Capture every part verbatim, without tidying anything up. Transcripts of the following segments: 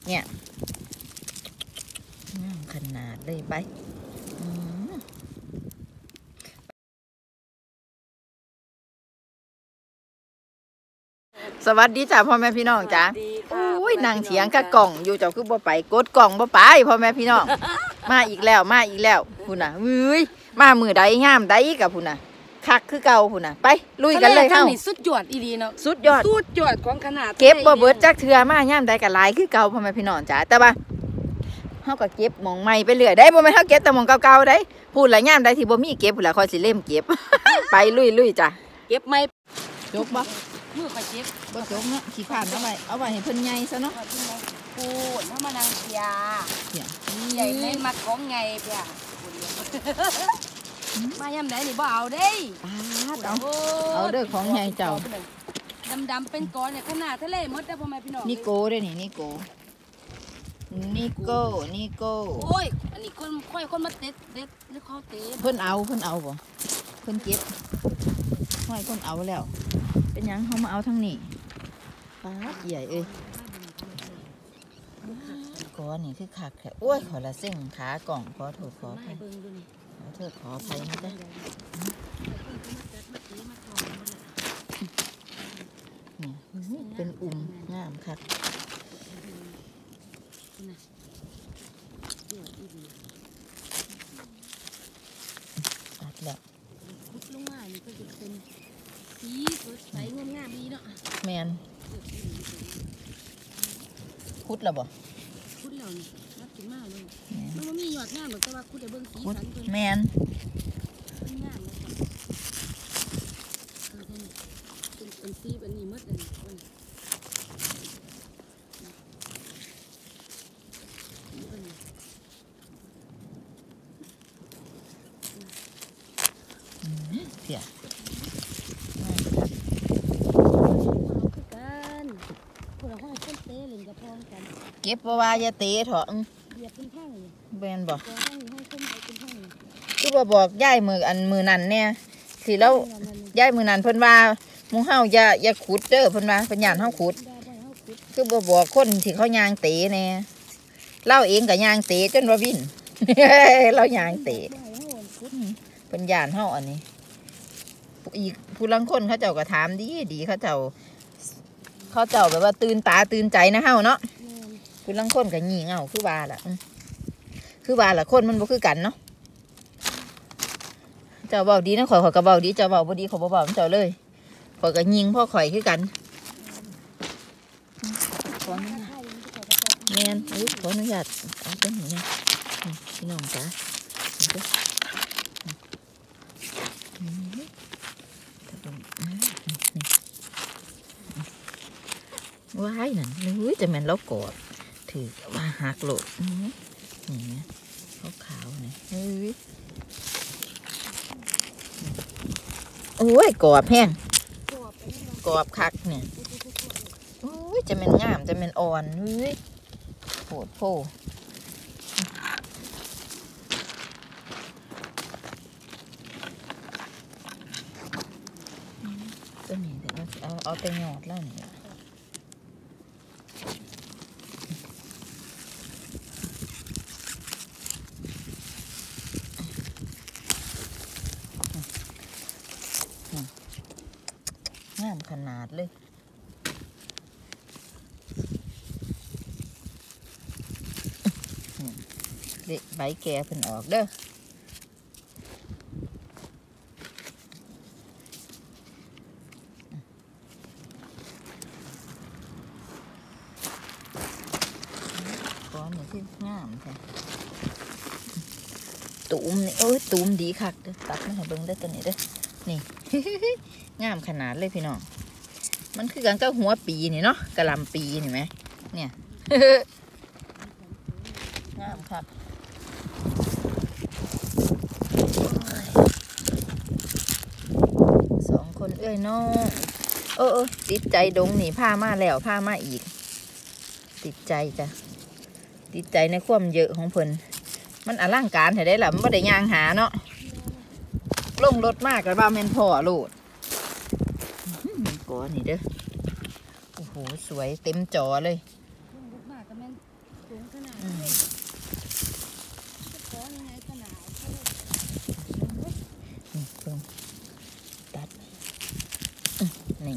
เนี่ยขนาดเลยไปสวัสดีจ้าพ่อแม่พี่น้องจ้าอุ้ยนางเถียงกับกล่องอยู่เจ้าคือบ่ไปกดกล่องบ่ไปพ่อแม่พี่น้องมาอีกแล้วมาอีกแล้วพุ่นน่ะเฮ้ยมามือใดงามใดกับพุ่นน่ะคักคือเก่าพุ่นน่ะไปลุยกันเลยเฮาสุดยอดอีดีเนาะสุดยอดสุดยอดของขนาดเก็บบ่เบิดจักเทื่อมาย่ามใดก็หลายคือเก่าพ่อแม่พี่น้องจ้าแต่ว่าเฮาก็เก็บหม่องใหม่ไปเรื่อยได้บ่แม่นเฮาเก็บแต่หม่องเก่าๆได้พูดละย่ามใดที่บ่มีเก็บพุ่นล่ะค่อยสิเล่มเก็บ ไปลุยๆจ้ะเก็บไม่จกบ่มือไปเก็บบ่จกเนาะขี้ผ่านเอาไว้เอาไว้ให้เพิ่นใหญ่ซะเนาะพูดถ้ามานั่งเสียใหญ่ในมัดของไงเพียมาย่ำไหนนี่บ่เอาเด้เอาเอาเด้อของใหญ่เจ้าดำๆเป็นก้อนเนี่ยขนาดทะเลมดได้พ่อแม่พี่น้องนี่โก้ด้วยนี่นี่โก้นี่โก้นี่โก้โอ้ยอันนี้คนค่อยคนมาเด็ดเด็ดหรือเขาเตะเพิ่นเอาเพิ่นเอาบ่เพิ่นเก็บห้อยคนเอาแล้วเป็นยังเขามาเอาทั้งนี้ปลาใหญ่เอ้ยก้อนนี่คือขาดแค่โอ้ยขอละเส้นขากล่องขอโทษขออภัยขอโทษขออภัยนะจ๊ะนี่เป็นอุ่มงามครับอัดแล้วคุดลงมานี่ก็จะเป็นสีสดใสงดงามดีเนาะแมนคุดแล้วบ่คุดแล้วนี่รักถึงมากเลยมันไม่มีหยอดงามหรอกแต่ว่าคุดแต่เบิ้งสีสันเพิ่นแมนงามเลยเป็นเป็นสีเป็นนี่มดเลยเสียเก็บว่าอย่าเตะเถอะเบนบอกคือบ่บอกย่ายมืออันมือนั่นเนี่ยสิแล้วย่ายมือนั่นเพิ่นว่าหมูเฮาอย่าอย่าขุดเด้อเพิ่นว่าเพิ่นย่านเฮาขุดคือบ่บอกคนที่เขายางเตะเนี่ยเล่าเองกับยางเตะจนว่าวินเรายางเตะเพิ่นย่านเฮาอันนี้อีกผู้ลังคนเขาเจ้าก็ถามดีดีเขาเจ้าเขาเจ้าแบบว่าตื่นตาตื่นใจนะเฮาเนาะผู้ลังคนก็งี่เง่าคือว่าล่ะคือว่าล่ะคนมันบ่คือกันเนาะเจ้าเบาดีนะข่อยข่อยก็เบาดีเจ้าเบาบ่ดีข่อยบ่เบาเจ้าเลยข่อยก็ยิงพ่อข่อยคือกันแม่นอุ้ยขออนุญาตเอาตัวนี้นะพี่น้องจ้าว้ายนั่นอุ้ยจะแม่นเรากอดถือว่าหักโหลดนี่ไงขาวๆนี่เฮ้ยโอ้ยกรอบแห้งกรอบคักเนี่ยโอ้ยจะแม่นงามจะแม่นอ่อนเฮ้ยโผดโผตัวนี้เดี๋ยวเอาเอาไปหยอดแล้วเนี่ยงามขนาดเลยเด็กใบแก่เพิ่นออกเด้อก้อนนี่คืองามแท้ตูมนี่โอ้ยตูมดีคักเด้อตัดมาให้เบิ่งได้ตัวนี้เด้อนี่ งามขนาดเลยพี่น้องมันคือกันก็หัวปีนี่เนาะกระลำปีนี่ไหมเนี่ย งามครับสองคนเอ้ยน้องเออเออติดใจดงนี่ผ้ามาแล้วผ้ามาอีกติดใจจ้ะติดใจในความเยอะของเพิ่นมันอลังการเห็นได้หรอมันไม่ได้ย่างหาเนาะลงรถมากกับบ้าแมนพ่อโลดก้อนนี่เด้อโอ้โหสวยเต็มจอเลยสูงขนาดนี้จะขอยังไงขนาดนี่เพิ่งตัดนี่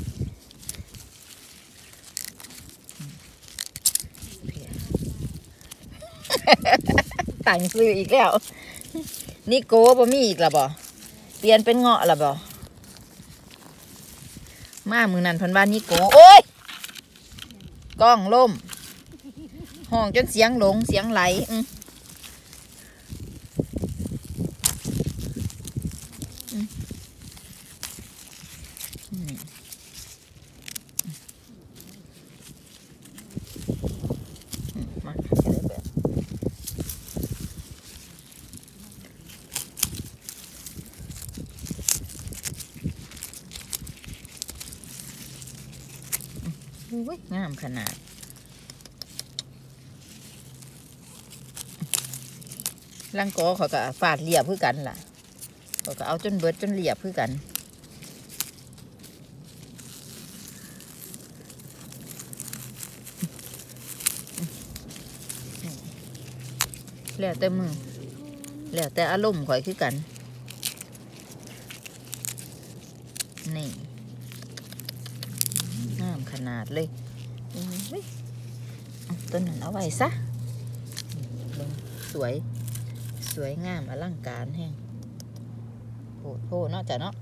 ต่างซื้ออีกแล้วนี่โก้บ่มีอีกละบ่เปลี่ยนเป็นเงาะละบ่มามือนันพันบ้านนี่โก้โอ้ยกล้องล่มห้องจนเสียงหลงเสียงไหลอืมอืมอืมมาจะได้แบบอุ้ยงามขนาดลังกอเขาก็ฟาดเรียบเพื่อกันล่ะเขาก็เอาจนเบิดจนเรียบเพื่อกันแล้วแต่มือแล้วแต่อารมณ์ข่อยคือกันนี่งามขนาดเลยต้นนั้นเอาไว้ซะสวยสวยงามอลังการแห้งโหดโหเนาะจ้ะเนาะ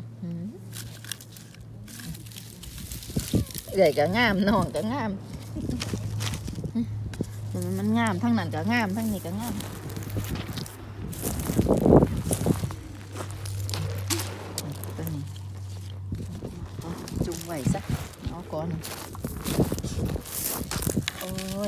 ใหญ่ก็งามน้องก็งามมันงามทั้งนั้นก็งามทั้งนี้ก็งามตัวนี้จุ่มไว้ซะเอาก่อนโอ้ย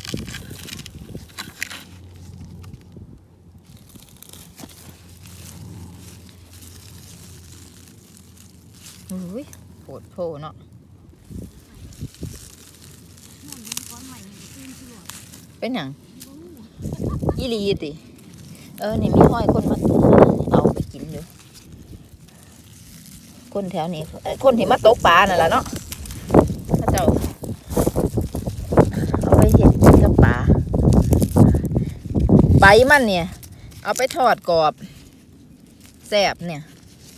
อุ้ยโหดโผเนาะเป็นหยังยี่ลีติเออนี่มีห้อยคนมาเอาไปกินอยู่คนแถวนี้คนที่มาตกปลานั่นแหละเนาะถ้าเจ้าเอาไปเห็ดกินกับปลาใบมันเนี่ยเอาไปทอดกรอบแซ่บเนี่ย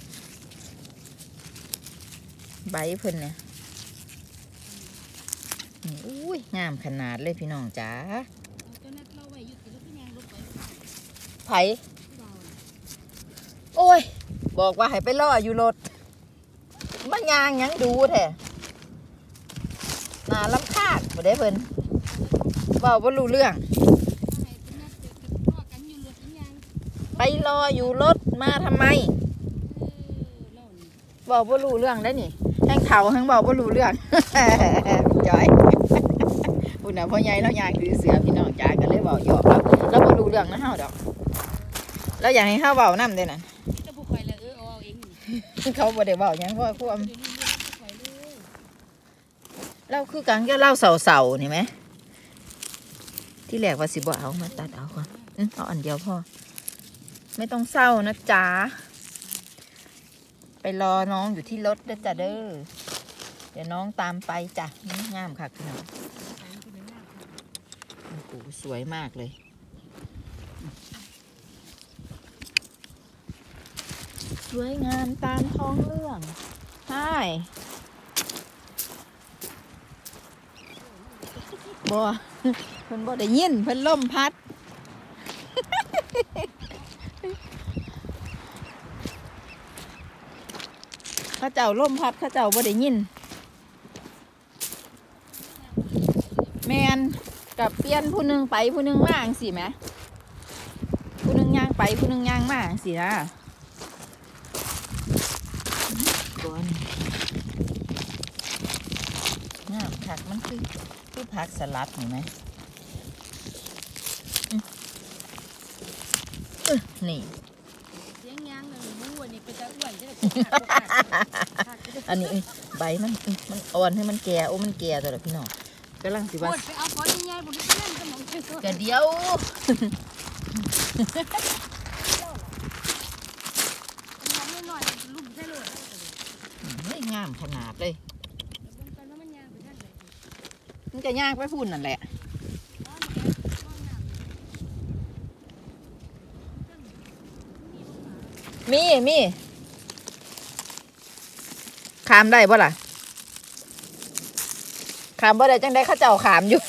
ใบเพิ่นเนี่ยอุ้ยงามขนาดเลยพี่น้องจ๋าไผโอ้ยบอกว่าให้ไปล่ออยู่รถมันยางยังดูแท้น่าลำคาญบ่ได้เพิ่นเว้าบ่รู้เรื่องไปรออยู่รถมาทำไมเว้าบ่รู้เรื่องได้นี่แห้งเข่าแห้งเว้าบ่รู้เรื่องจ้อยพุ่นน่ะพ่อใหญ่แล้วยางถือเสือพี่น้องจ๋าก็เลยเว้าหยอกแล้วแล้วบ่รู้เรื่องนะเฮาดอกแล้วอยากให้เฮาเว้านำเด้นั่นเขาบ่ได้เว้าหยังเพราะความเราคือกันก็เล่าเสาๆนี่ไหมที่แรกว่าสิบ่เอามาตัดเอาก่อนเอาอันเดียวพอไม่ต้องเศร้านะจ๊ะไปรอน้องอยู่ที่รถเด้อจ้ะเด้อเดี๋ยวน้องตามไปจ้ะงามค่ะพี่น้องโอ้โหสวยมากเลยสวยงามตามท้องเรื่องใช่บ่เพิ่นบ่ได้ยินเพิ่นลมพัดข้าเจ้าลมพัดข้าเจ้าบ่ได้ยินแมนกับเปลี่ยนผู้หนึ่งไปผู้หนึ่งมาจังสิแหมผู้หนึ่งย่างไปผู้หนึ่งย่างมาจังสินะก่อนน้ำผักมันคือคือผักสลัดเห็นไหมนี่เสียงยางเลยมูอันนี้เป็นตะอ้วนจะได้อันนี้ใบมันมันอ่อนให้มันแก่โอ้มันแก่ตัวละพี่น้องกำลังสิว่าเอาพอใหญ่ๆบุญที่นั่นก็มองกระเดียวงามขนาดเลยมันจะย่างไปพูนนั่นแหละมีมีขามได้บ่ล่ะขามบ่ได้จังได้ข้าเจ้าขามอยู่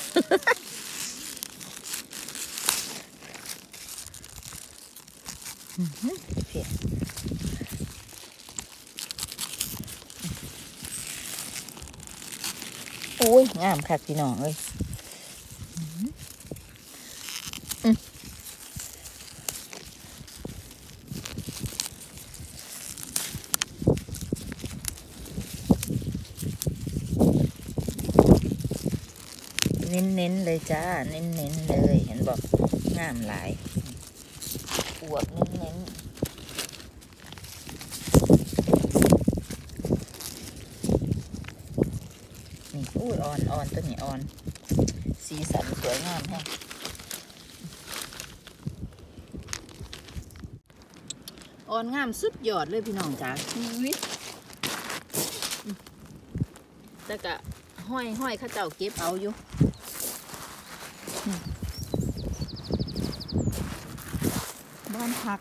อุ้ยงามคักพี่น้องเอ้ยเน้นๆเลยจ้าเน้นๆเลยเห็นบอกงามหลายอวบเน้นๆนี่อุ้ยอ่อนอ่อนตัวนี้อ่อนสีสันสวยงามแฮะอ่อนงามสุดยอดเลยพี่น้องจ้าอุ้ยแต่กะห้อยห้อยข้าเจ้าเก็บเอาอยู่บ้านพัก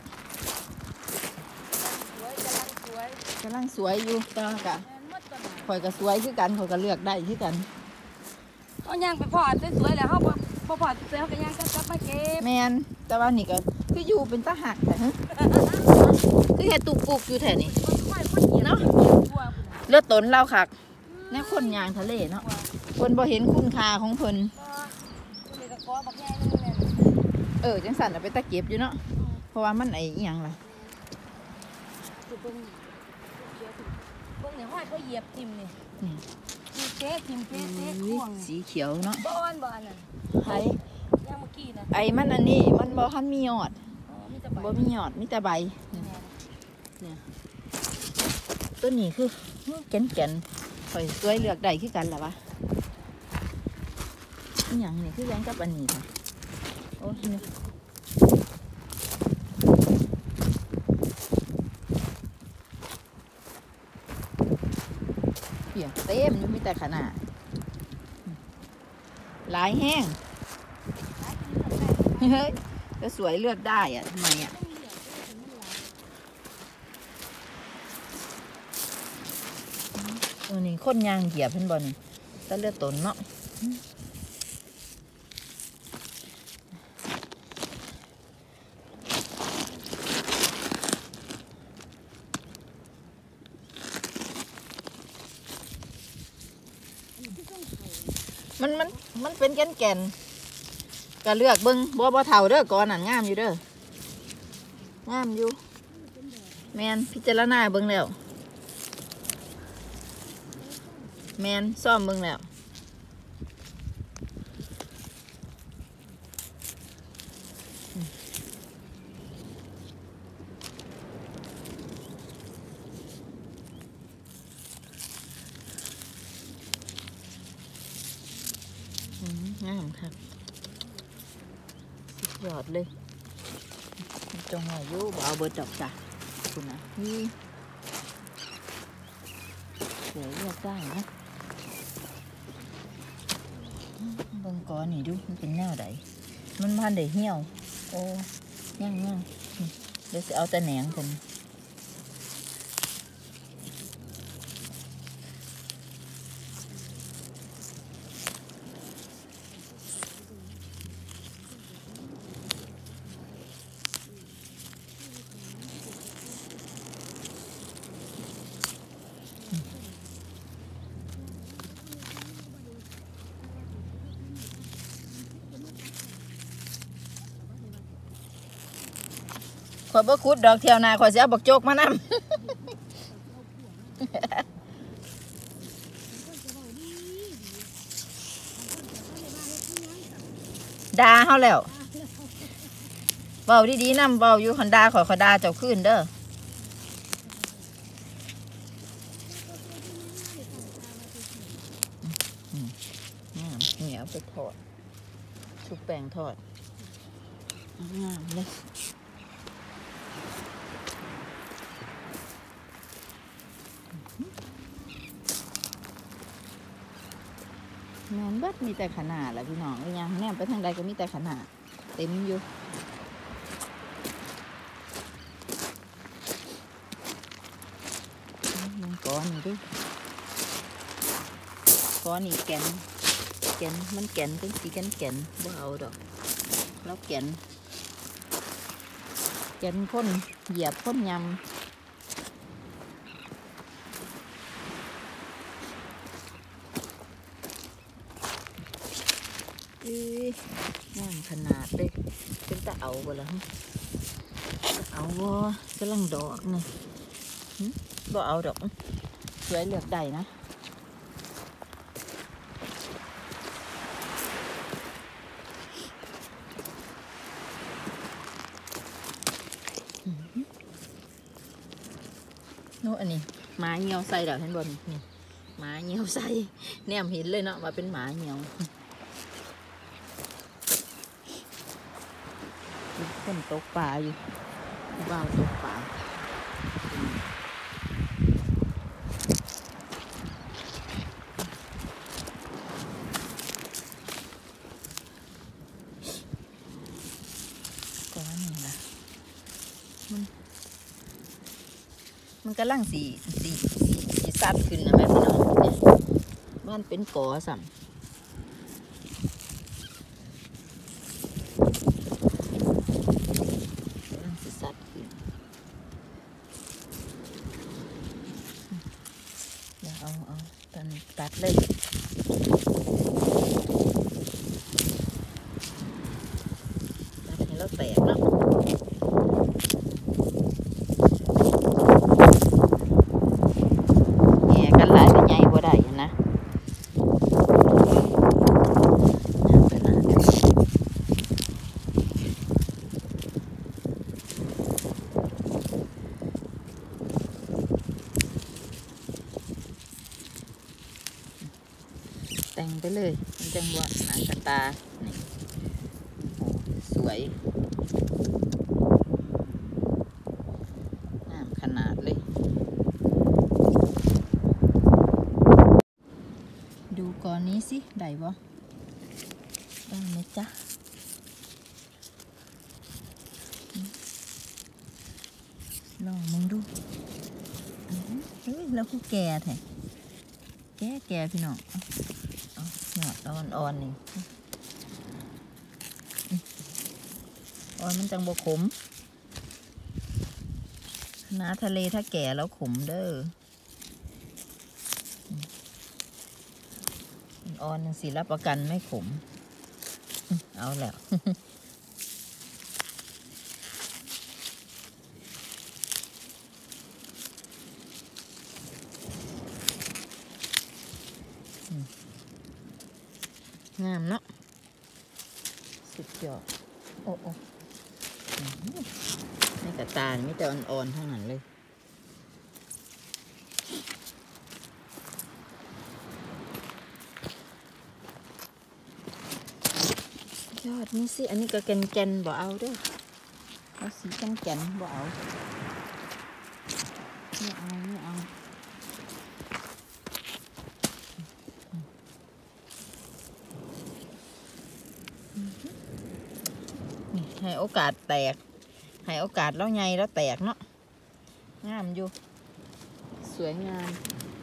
กำลังสวยอยู่ตากะข่อยก็สวยคือกันข่อยก็เลือกได้คือกันเขาย่างไปพอดสวยๆแล้วเขาพอพอดเสร็จเขาก็ย่างกลับมาเก็บแมนแต่ว่านี่ก็คืออยู่เป็นตาหักแต่ฮะคือเห็ดตุกปุกอยู่แถวนี้เนาะเลือดตนเล่าคักแน่คนยางทะเลเนาะคนบ่เห็นคุณค่าของเพิ่นเออจังสันเอาไปตะเก็บอยู่เนาะเพราะว่ามันไอ้อีหยังล่ะพวกเนี่ยห้อยเขาเหยียบทิมนี่เจ๊ทิมเจ๊เจ๊ข่วงสีเขียวเนาะบ้อนบ้านน่ะไอ้ย่างเมื่อกี้นะไอ้มันอันนี้มันบ่ทันมียอดบ่มียอดมีแต่ใบเนี่ยต้นนี้คือแก่นแก่นข่อยสวยเลือกได้คือกันหรอวะอีหยังนี่คือแย้งกับอันนี้ค่ะโอ้ยเปียกเต็มอยู่มีแต่ขนาดหลายแห้งเฮ้ยก็สวยเลือกได้อะทำไมอะตัวนี้คนยางเหยียบเพิ่นบ่นี่แต่เลือดตนเนาะมันมันมันเป็นแก่นแก่นก็เลือกเบิ้งบ่บ่เท่าเด้อก่อนนั่นงามอยู่เด้องามอยู่แมนพิจารณาเบิ้งแล้วแมนซ่อมเบิ้งแล้วงามครับสุดยอดเลยจงอายุบ่เอาเบิดดอกจ้ะคุณนะนี่เดี๋ยวเลือกได้นะเบิ่งก้อนนี่ดูมันเป็นแนวใดมันพันได้เหี่ยวโอ้ย่างย่างเดี๋ยวจะเอาแต่แหนงกันข่อยบ่ขุดดอกเที่ยวนาข่อยสิเอาบักโจกมานำ ดาเฮาแล้วเบาดีๆนำเบาอยู่คันดาข่อยข่อยดาเจ้าขึ้นเด้อเหนียวไปทอดชุบแป้งทอดงามเลยแมนเบิดมีแต่ขนาดแหละพี่น้องเลยยังแนมไปทางใดก็มีแต่ขนาดเต็มอยู่ก้อนนี่ดิก้อนนี่แกนแกนมันแกนเป็นสีแกนแกนบ่เอาดอกแล้วแกนแกนพ่นเหยียบพ่นยำงามขนาดเลยเป็นตะเอาบ่แล้วตะเอาบ่กำลังดอกนี่บ่เอาดอกสวยเลือกได้นะโน่อันนี้หมาเหี่ยวใส่ดอกท่านบนนี่หมาเหี่ยวใส่แนมเห็นเลยเนาะว่าเป็นหมาเหี่ยวคนตกปลาอยู่ว่าวตกปลาก้อนนี่นะมันมันกำลังสีสีสีสัดขึ้นนะแม่พี่น้องเนี่ยบ้านเป็นกอสัมเอาเอาตัดตัดเลยตัดให้เราแตกเนาะแง่กันหลายเป็นไงบ่ได้นะแต่งไปเลยมันจังหวะหนังกระตานี่โอ้สวยงามขนาดเลยดูก่อนนี้สิได้บ่ได้ไหมจ๊ะลองมึงดูเฮ้ยแล้วกูแก่แท้แก่แก่พี่น้องหยอดอ่อนอ่อนนี่อ่อนมันจังบกขมน้าทะเลถ้าแก่แล้วขมเด้ออ่อนสิรับประกันไม่ขมเอาแล้วงามเนาะสุดยอดโอ้โอ้ในกระตาไม่แต่อ่อนๆเท่านั้นเลยยอดนี่สิอันนี้ก็แกนๆบ่เอาเด้อเอาสีแกนๆบ่เอาไม่เอาไม่เอาให้โอกาสแตกให้โอกาสแล้วไงแล้วแตกเนาะงามอยู่สวยงาม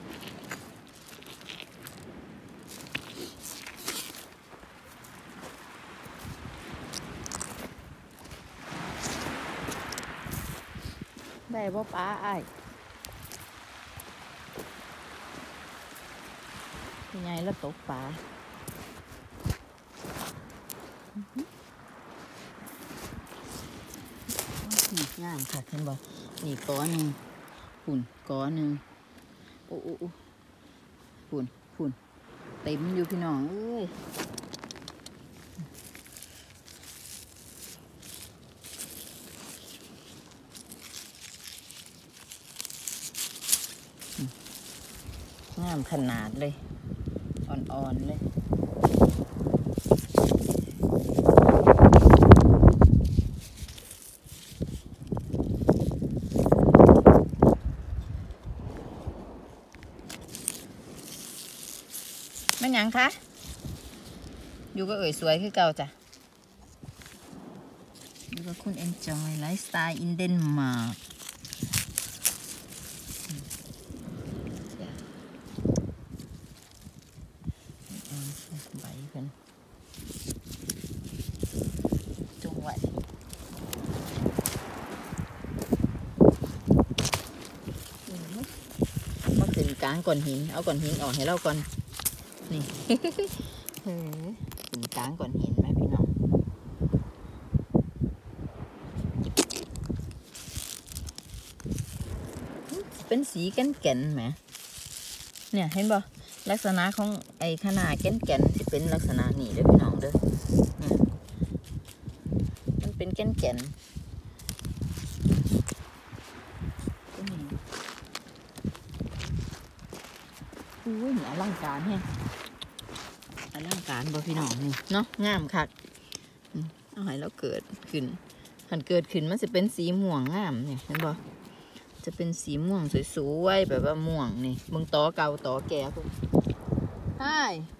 ได้บ่ป้าไอ้ยังไงแล้วตกปลางามค่ะเห็นบ่นี่ก้อนหนึ่งฝุ่นก้อนหนึ่งโอ้โอ้ฝุ่นฝุ่นเต็มอยู่พี่น้องเอ้ยงามขนาดเลยอ่อนๆเลยมันยังคะอยู่ก็เอ่ยสวยคือเก่าจ้ะอยู่กับคุณ enjoy lifestyle in Denmark กลางก้อนหินเอาก้อนหินออกให้เราก่อนนี่ เฮ้ยขึ้นกลางก้อนหินไหมพี่น้องเป็นสีแก่นๆไหมเนี่ยเห็นบ่ลักษณะของไอ้ขนาดแก่นๆที่เป็นลักษณะนี่เด้อพี่น้องเด้อเนี่ยมันเป็นแก่นๆอุ้ยเนี่ยอลังการแฮะอลังการบ่พี่น้องนี่เนาะงามคักเอาให้เราเกิดขึ้นหันเกิดขึ้นมันจะเป็นสีม่วงงามเนี่ยเห็นบ่จะเป็นสีม่วงสวยๆแบบว่าม่วงนี่มึงตอเก่าตอแก่พวกใช่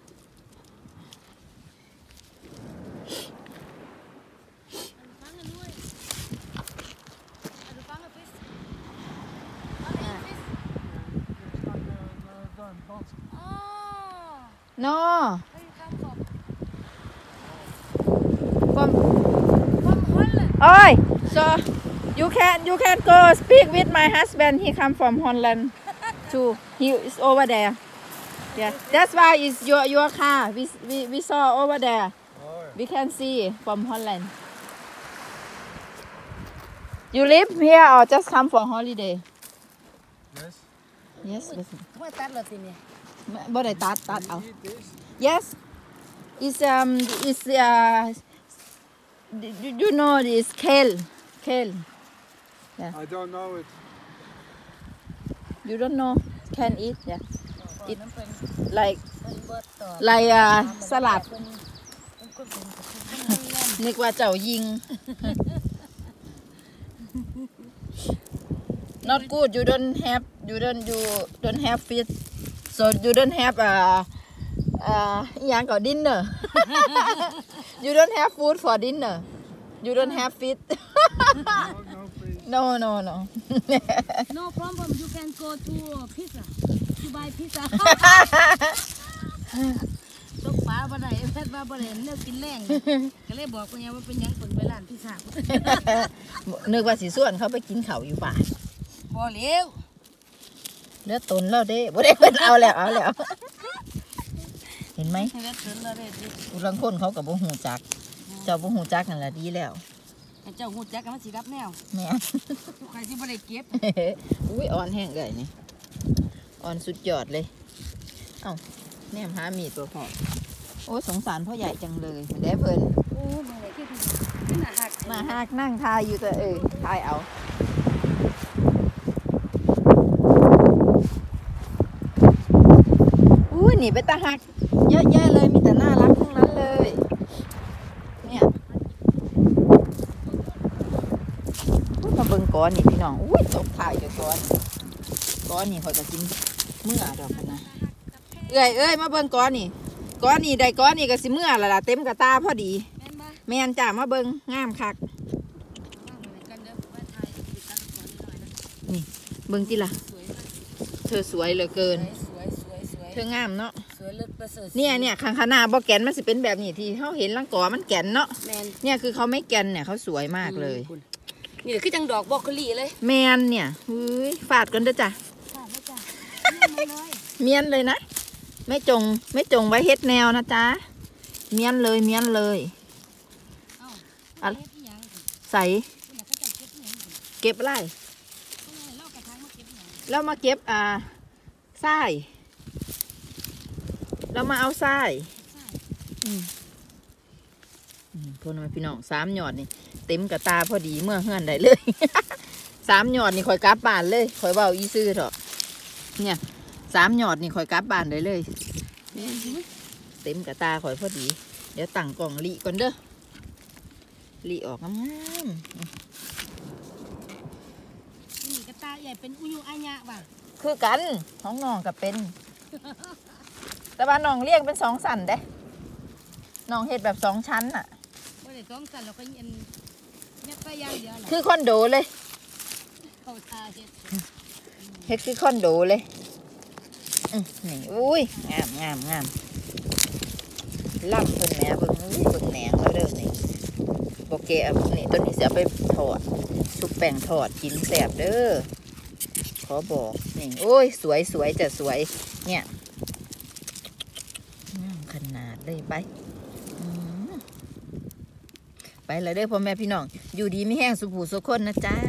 นอ fromโอ้ย so you can you can go speak with my husband he come from Holland too he is over there yeah that's why is your your car we we we saw over there we can see from Holland you live here or just come for holiday Yes. yes ว่าตัดเลยสิเนี่ยบ่ได้ตัดตัดเอา yes is um is uh you, you know this kale kale I don't know it. you don't know can eat yeah ก่อนนั้นเป็น like เป็นเบิดต่อ like uh สลัดเป็นเป็นคนเป็นนึกว่าเจ้ายิง not good you don't have you don't you don't have fish so you don't have uh uh อหย่างก่อน dinner you don't have food for dinner you don't have fish No, no, please. no no no no problem you can go to pizza to buy pizza ตกปลาบ่ได้เพชรว่าบ่ได้เนื้อกินแรงก็เลยบอกว่าว่าเป็นหยังคนไปร้านพิซซ่านึกว่าสิส่วนเขาไปกินเขาวอยู่ป่าบ่เลี้ยวเลือดตนแล้วเด้บ่ได้เพิ่นเอาแล้วเอาแล้วเห็นไหมให้เลือดเตือนเลยเด้ผู้ลังคนเขากับบ่หูจัก เจ้าบ่หูจักนั่นแหละดีแล้วให้เจ้าฮู้จักกันมันสิรับแนวแม่ใครสิบ่ได้เก็บอุ้ยอ่อนแห้งเลยนี่อ่อนสุดยอดเลยเอ้าแนมหามีดตัวพ่อโอ้สงสารพ่อใหญ่จังเลยเด้เพิ่นโอ้บ่ได้คือคือน่าฮักมาหากนั่งทายอยู่แต่เออทายเอาอุ้ยหนีไปตาหักเยอะแยะเลยมีแต่น่ารักทั้งนั้นเลยเนี่ยอุ๊ยมาเบิ่งก้อนนี่พี่น้องอุ้ยตกถ่ายอยู่ก้อนก้อนนี่เขาจะกินเมื่อดอกกันนะเอ้ยเอ้ยมาเบิ่งก้อนนี่ก้อนนี่ได้ก้อนนี่ก็สิเมื่อละล่ะเต็มกระตาพอดีแม่นบ่แม่นจ้ามาเบิ่งงามคักกันเด้อว่าไทยติดตัดก่อนหน่อยนะเบิ่งติล่ะสวยมากเธอสวยเหลือเกินสวยสวยสวยเธองามเนาะสวยเลิศประเสริฐเนี่ยเนี่ยข้างขนาบ่แกนมันสิเป็นแบบนี้ที่เขาเห็นลังกอมันแกนเนาะแมนเนี่ยคือเขาไม่แกนเนี่ยเขาสวยมากเลยนี่คือจังดอกบรอกโคลีเลยแมนเนี่ยหุ้ยฟาดกันเด้อจ้ะค่ะไม่จ้ะนี่มันเลยเมียนเลยนะไม่จงไม่จงไว้เฮ็ดแนวนะจ๊ะเมียนเลยเมียนเลยเอ้าอะเก็บอีหยังใส่คุณน่ะเขาจะเก็บอีหยังคุณเก็บอะไรเขาเลยเล่ากระถางมาเก็บอีหยังแล้วมาเก็บอ่าทรายแล้วมาเอาทรายใช่อืมอืมพ่อน้อยพี่น้องสามหยอดนี่เต็มกระตาพอดีเมื่อเฮือนได้เลย สามหยอดนี่คอยกลับบ้านเลยคอยเบาอีซื่อเถอะเนี่ยสามหยอดนี่คอยกลับบ้านได้เลยแม่นสิเต็มกระตาคอยพอดี เดี๋ยวตั้งกล่องลีก่อนเด้อลีออกงามนี่กระตาใหญ่เป็นอุยุอาญะว่ะๆคือกันท้องน้องกับเป็น แต่ว่าน้องเลี้ยงเป็นสองสันเด้น้องเฮ็ดแบบสองชั้นน่ะบ่ได้ต้องสั่นเราก็ยันยัดไปอย่างเดียวแหละคือคอนโดเลยเข้าทาเฮ็ดเฮ็ดคือคอนโดเลยอื้อนี่อุ้ยงามงามงามล่ำเพิ่นแหน่เบิ่งอุ้ยเบิ่งแหนงแล้วเด้อนี่โอเคเอานี่ต้นนี้สิเอาไปทอดชุบแป้งทอดกินแซ่บเด้อขอบอกนี่โอ้ยสวยสวยจะสวยเนี่ยงามขนาดเลยไปอืมไปเลยเด้อพ่อแม่พี่น้องอยู่ดีไม่แห้งสุผูสุคนนะจ๊ะ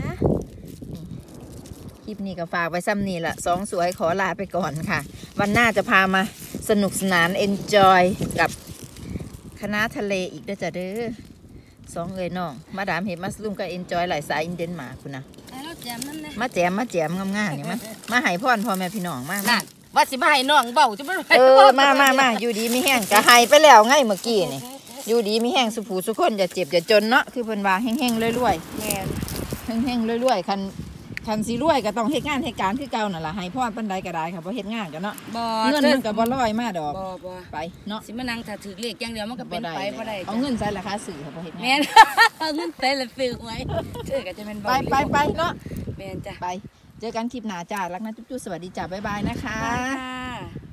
คลิปนี้ก็ฝากไว้ซ้ำนี่ละสองสวยขอลาไปก่อนค่ะวันหน้าจะพามาสนุกสนานเอนจอยกับคณะทะเลอีกเด้อจ้ะเด้อสองเอ้ยน้องมาดามเห็นมาสลุมก็เอนจอยหลายสายอินเดนมาร์กคุณนะไอ้เราแจมนั่นนะมาแจมมาแจมงามๆนี่มามาให้พรพ่อแม่พี่น้องมามานั่นว่าสิมาให้น้องเบาจะบ่ไปเออมามามาอยู่ดีมีแห้งก็ให้ไปแล้วไงเมื่อกี้นี่อยู่ดีมีแห้งสุผูสุคนอย่าเจ็บอย่าจนเนาะคือเพิ่นว่าแห้งๆรวยแม่นๆแห้งๆรวยๆคันคันสิรวยก็ต้องเฮ็ดงานเฮ็ดการคือเก่านั่นล่ะให้พรปานใดก็ได้ค่ะบ่เฮ็ดงานกันเนาะบ่เงินมันก็บ่ลอยมาดอกบ่บ่ไปเนาะสิมานั่งถ้าถือเลขอย่างเดียวมันก็เป็นไปบ่ได้เอาเงินใส่ราคาสื่อค่ะบ่เฮ็ดงาแม่นน เอาเงินใส่ละซื้อไว้เอ้อก็จะเป็นไปไปไปเนาะแม่นจ้ะไปเจอกันคลิปหน้าจ้ารักนะจุ๊บๆสวัสดีจ้าบ๊ายบายนะคะค่ะ